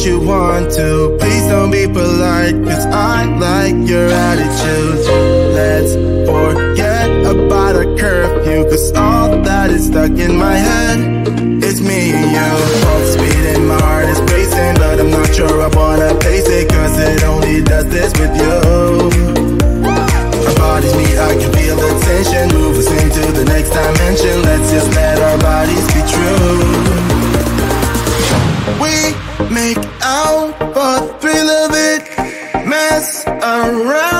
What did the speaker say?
you want to. Please don't be polite, cause I like your attitude. Let's forget about a curfew, cause all that is stuck in my head is me and you. Pulse speeding, my heart is racing, but I'm not sure I wanna face it, cause it only does this with you. Our bodies meet, I can feel the tension, move us into the next dimension. Let's just let our bodies be true. We make out for the thrill of it, mess around.